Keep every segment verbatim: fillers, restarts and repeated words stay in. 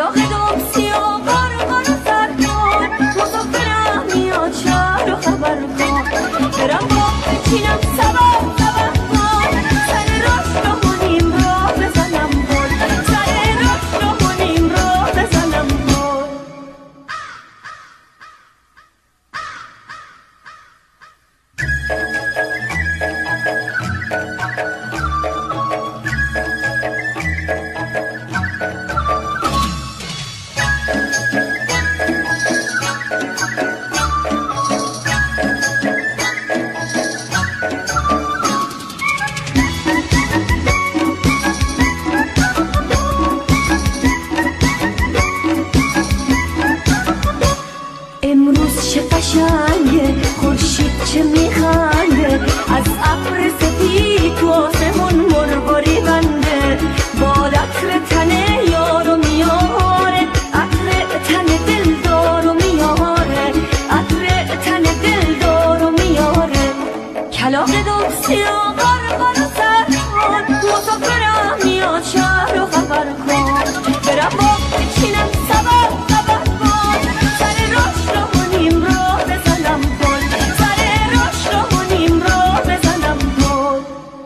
کلاغ دم سیاه قرقر و سرکن مسافرم میاد شهر و خبر کن برم با بچینم سبب سبب کن سر راست را کنیم راه بزنم گل سر راست را کنیم راه بزنم گل امروز چه قشنگه خورشید چه میخنده از ابر سفید تو آسمون مرغوری بنده با عطر تن یارو میاره عطر تن دلدارو میاره عطر تن دلدارو میاره کلاغ دم سیاه قرقر و سرکن مسافرم میاد شهر و خبر کن برم با بچینم سبب سبب کن سر راست را کنیم راه بزنم گل سر راست را کنیم راه بزنم گل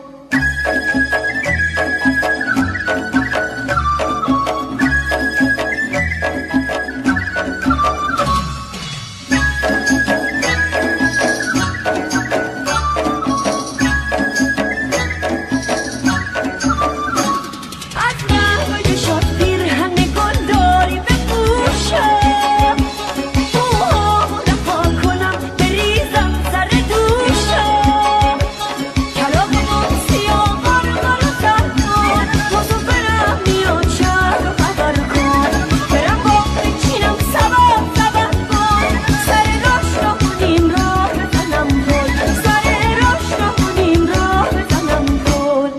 از نهوی شاد پیرهن گل داری بپوشم موهامو رها کنم بریزم سر دوشم کلاغ دم سیاه قرقر و سرکن مسافرم میاد شهر و خبر کن برم با بچینم سبب سبب کن سر راست را کنیم راه بزنم گل سر راست را کنیم راه بزنم گل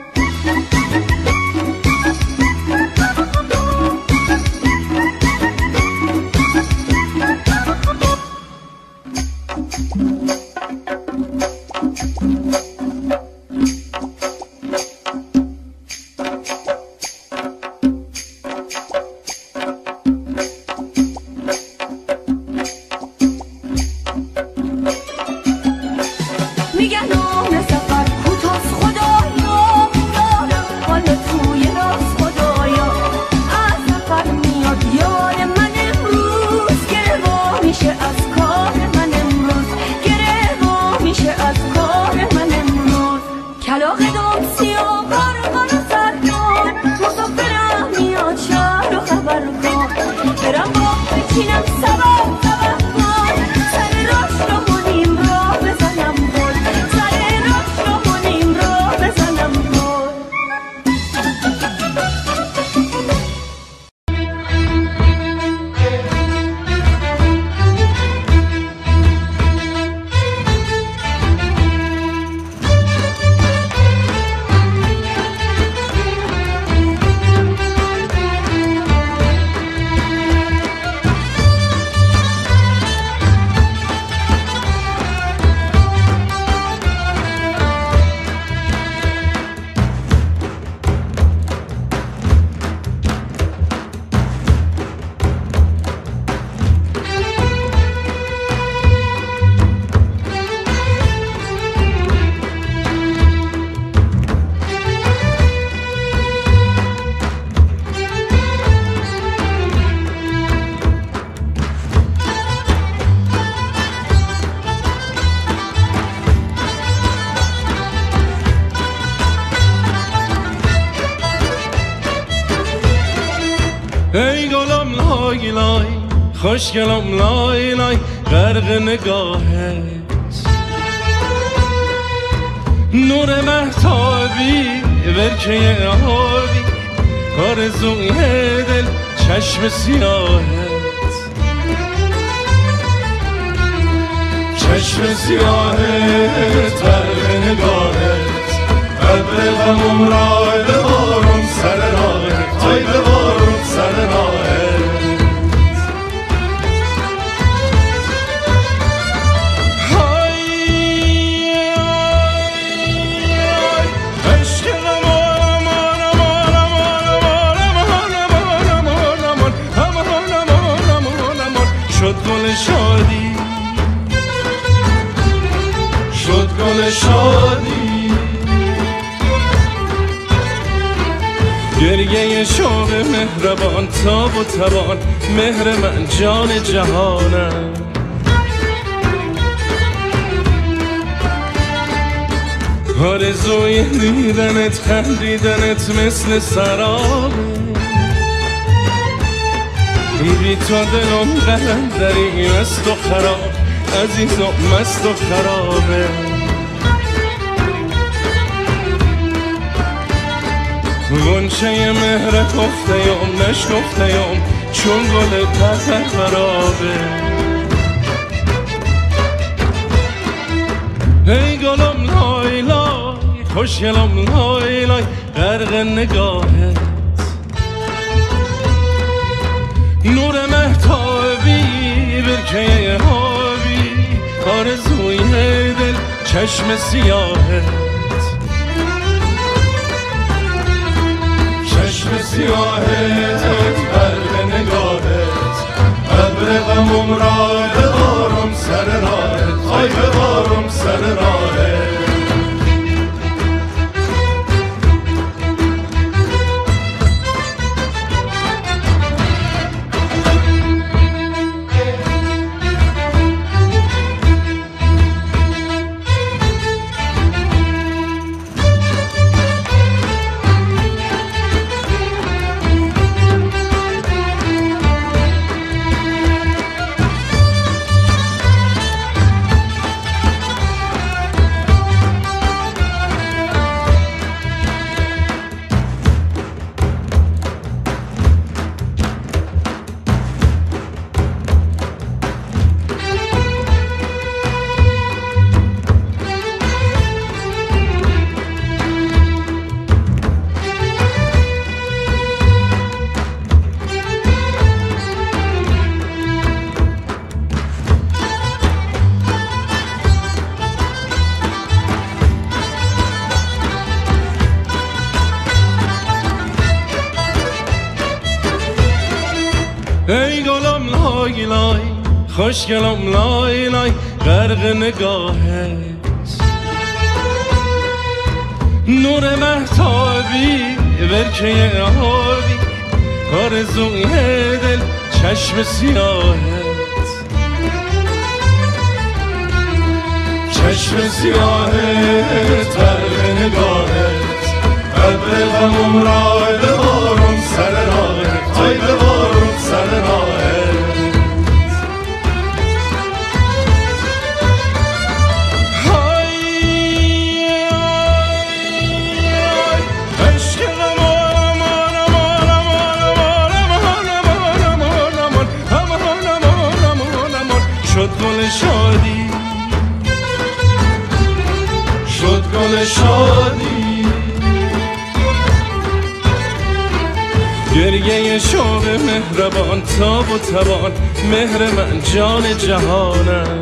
میگن عمر سفر کوتاست خدایا دارم حال توی راست خدایا از سفر میاد یاد من امروز گره وا میشه از کار من امروز گره وا میشه از کار من امروز کلاغ دم سیاه قرقر و سرکن مسافرم میاد شهر و خبر کن برم با بچینم سبب سبب کن سر راست را کنیم راه بزنم گل سر راست را کنیم راه بزنم گل ای گلم لای لای خوشگلم لای لای غرق نگاهت نور مهتابی ورکه آبی آرزوی دل چشم سیاهت چشم سیاهت غرق نگاهت ابر غمم را ببارم سر راهت ای ببارم سر راهت گل شادی شد گل شادی گریه شوق مهربان تاب و توان مهر من جان جهانم آرزوی دیدنت خندیدنت مثل سرابه بی تو دلم قلندری مست و خراب عزیزم مست و خرابه غنچه مهر گفته‌ام نشنفته‌ام چون گل پسر خرابه ای گلم لای لای خوشگلم لای لای غرق نگاهت نور مهتابی برکه آبی آرزوی دل چشم سیاهت چشم سیاهت غرق نگاهت ابر غمم را ببارم سر راهت آی ببارم سر راهت ای گلم لای لای خوشگلم لای لای غرق نگاهت نور مهتابی برکه آبی آرزوی دل چشم سیاهت چشم سیاهت غرق نگاهت ابر غمم را ببارم سر راهت آی ببارم سر راهت شد گل شادی شد گل شادی گریه شوق مهربان تاب و توان مهر من جان جهانم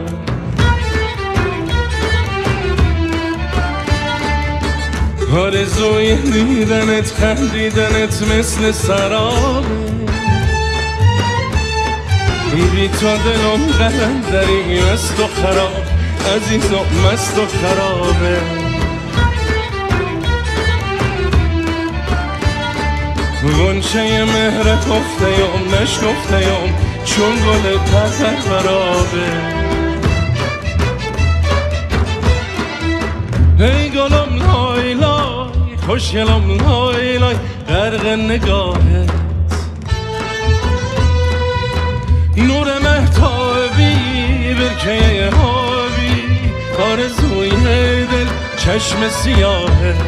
آرزوی دیدنت خندیدنت مثل سرابه بی تو دلم قلندری مست و خراب عزیزم مست و خرابه غنچه مهر گفته‌ام نشنفته‌ام چون گل پسر خرابه ای گلم لای لای خوشگلم لای لای غرق نگاهت نور مهتابی برکه آبی آرزوی دل چشم سیاهت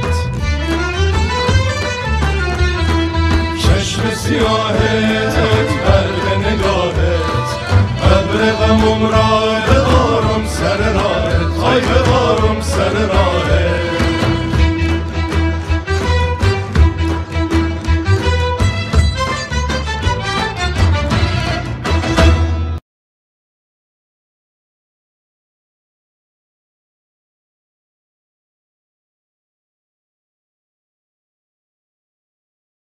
چشم سیاهت غرق نگاهت ابر غمم را ببارم سر راهت آی ببارم سر راهت